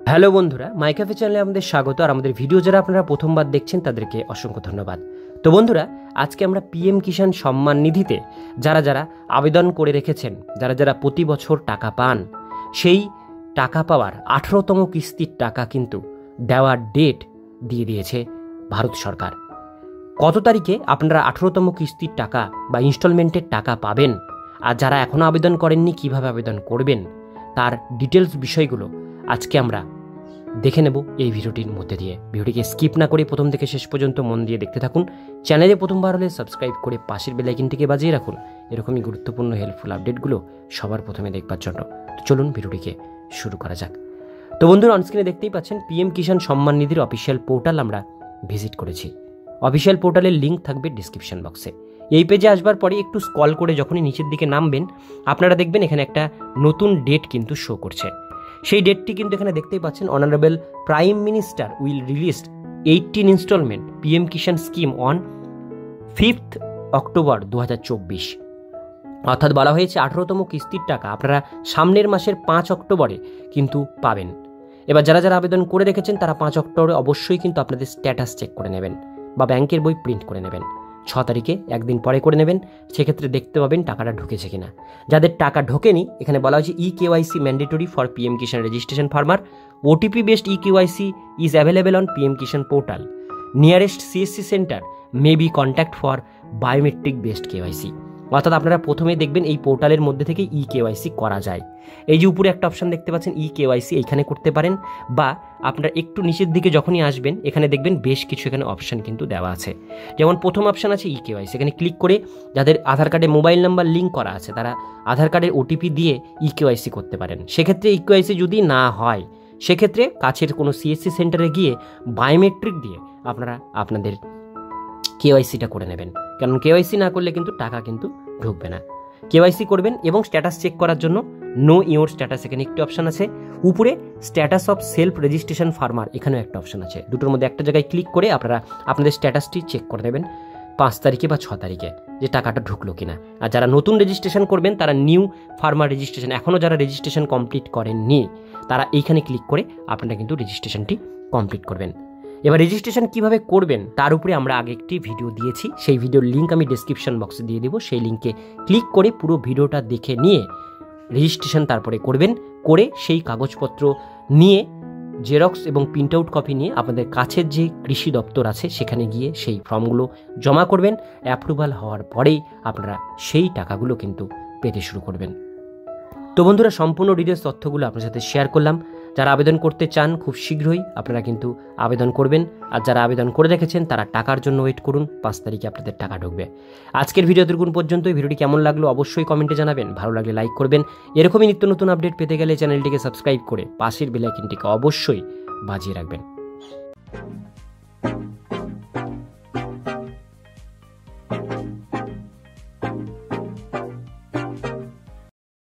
Hello বন্ধুরা, মাই cafe চ্যানেলে আমাদের স্বাগত। আর আমাদের ভিডিও যারা আপনারা প্রথমবার দেখছেন তাদেরকে অসংখ্য ধন্যবাদ। তো বন্ধুরা, আজকে আমরা পিএম কিষাণ সম্মান নিধিতে যারা যারা আবেদন করে রেখেছেন, যারা যারা প্রতি বছর টাকা পান, সেই টাকা পাওয়ার 18তম কিস্তির টাকা কিন্তু দেওয়ার ডেট দিয়ে দিয়েছে ভারত সরকার। কত তারিখে আপনারা 18তম কিস্তির টাকা বা ইনস্টলমেন্টের টাকা পাবেন, আর যারা এখনও আবেদন করেননি কিভাবে আবেদন করবেন, তার ডিটেলস বিষয়গুলো আজকে আমরা দেখে নেব এই ভিডিওটির মধ্যে দিয়ে। ভিডিওটিকে স্কিপ না করে প্রথম থেকে শেষ পর্যন্ত মন দিয়ে দেখতে থাকুন। চ্যানেলে প্রথমবার হলে সাবস্ক্রাইব করে পাশের বেল আইকনটিকে বাজিয়ে রাখুন এরকমই গুরুত্বপূর্ণ হেল্পফুল আপডেটগুলো সবার প্রথমে দেখবার জন্য। তো চলুন ভিডিওটিকে শুরু করা যাক। তো বন্ধুরা, অনস্ক্রিনে দেখতেই পাচ্ছেন পিএম কিষাণ সম্মান নিধির অফিসিয়াল পোর্টাল আমরা ভিজিট করেছি। অফিসিয়াল পোর্টালের লিঙ্ক থাকবে ডিসক্রিপশন বক্সে। এই পেজে আসবার পরে একটু স্ক্রল করে যখনই নিচের দিকে নামবেন, আপনারা দেখবেন এখানে একটা নতুন ডেট কিন্তু শো করছে। সেই ডেটটি কিন্তু এখানে দেখতেই পাচ্ছেন, honourable prime minister will release 18 instalment PM Kisan scheme on 5 October 2024। অর্থাৎ বলা হয়েছে 18তম কিস্তির টাকা আপনারা সামনের মাসের 5 অক্টোবরে কিন্তু পাবেন। এবার যারা যারা আবেদন করে রেখেছেন তারা 5 অক্টোবরে অবশ্যই কিন্তু আপনাদের স্ট্যাটাস চেক করে নেবেন বা ব্যাংকের বই প্রিন্ট করে নেবেন। 6 তারিখে একদিন পরে করে নেবেন, সেক্ষেত্রে দেখতে পাবেন টাকাটা ঢুকেছে কিনা। যাদের টাকা ঢোকেনি, এখানে বলা হয়েছে eKYC mandatory for PM Kisan registration farmer, OTP based eKYC is available on PM Kisan portal, nearest CSC centre may be contact for biometric based KYC. অর্থাৎ আপনারা প্রথমে দেখবেন এই পোর্টালের মধ্যে থেকে ইকেওয়াইসি করা যায়। এই যে উপরে একটা অপশান দেখতে পাচ্ছেন ইকেওয়াইসি, এইখানে করতে পারেন, বা আপনারা একটু নিচের দিকে যখনই আসবেন এখানে দেখবেন বেশ কিছু এখানে অপশান কিন্তু দেওয়া আছে। যেমন প্রথম অপশান আছে ইকেওয়াইসি, এখানে ক্লিক করে যাদের আধার কার্ডে মোবাইল নাম্বার লিঙ্ক করা আছে তারা আধার কার্ডের ওটিপি দিয়ে ইকেওয়াইসি করতে পারেন। সেক্ষেত্রে ইকেওয়াইসি যদি না হয়, সেক্ষেত্রে কাছের কোনো সিএসসি সেন্টারে গিয়ে বায়োমেট্রিক দিয়ে আপনারা আপনাদের কেওয়াইসিটা করে নেবেন, কারণ কেওয়াইসি না করলে কিন্তু টাকা কিন্তু ঢুকবে না। কেওয়াইসি করবেন এবং স্ট্যাটাস চেক করার জন্য নো ইওর স্ট্যাটাস, এখানে একটি অপশান আছে। উপরে status of self registration farmer, এখানেও একটা অপশান আছে। দুটোর মধ্যে একটা জায়গায় ক্লিক করে আপনারা আপনাদের স্ট্যাটাসটি চেক করে নেবেন 5 তারিখে বা 6 তারিখে যে টাকাটা ঢুকলো কিনা। আর যারা নতুন রেজিস্ট্রেশন করবেন তারা নিউ ফার্মার রেজিস্ট্রেশন, এখনও যারা রেজিস্ট্রেশন কমপ্লিট করেননি তারা এইখানে ক্লিক করে আপনারা কিন্তু রেজিস্ট্রেশনটি কমপ্লিট করবেন। এবার রেজিস্ট্রেশন কিভাবে করবেন তার উপরে আমরা আগে একটি ভিডিও দিয়েছি, সেই ভিডিওর লিঙ্ক আমি ডিসক্রিপশন বক্সে দিয়ে দেবো। সেই লিঙ্কে ক্লিক করে পুরো ভিডিওটা দেখে নিয়ে রেজিস্ট্রেশন তারপরে করবেন। করে সেই কাগজপত্র নিয়ে জেরক্স এবং প্রিন্ট আউট কপি নিয়ে আপনাদের কাছের যে কৃষি দপ্তর আছে সেখানে গিয়ে সেই ফর্মগুলো জমা করবেন। অ্যাপ্রুভাল হওয়ার পরেই আপনারা সেই টাকাগুলো কিন্তু পেতে শুরু করবেন। তো বন্ধুরা, সম্পূর্ণ ডিটেলস তথ্যগুলো আপনার সাথে শেয়ার করলাম। যারা আবেদন করতে চান খুব শীঘ্রই আপনারা কিন্তু আবেদন করবেন, আর যারা আবেদন করে রেখেছেন তারা টাকার জন্য ওয়েট করুন, 5 তারিখে আপনাদের টাকা ঢুকবে। আজকের ভিডিও এতটুকু পর্যন্ত। ভিডিওটি কেমন লাগলো অবশ্যই কমেন্টে জানাবেন, ভালো লাগলে লাইক করবেন। এরকমই নিত্য নতুন আপডেট পেতে গেলে চ্যানেলটিকে সাবস্ক্রাইব করে পাশের বেল আইকনটিকে অবশ্যই বাজিয়ে রাখবেন।